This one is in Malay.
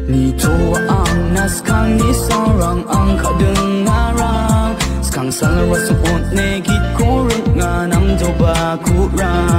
Ni tua ang nas kang ni sarang ang kadengarang Skang salara suot negit korek nga nam joba kurang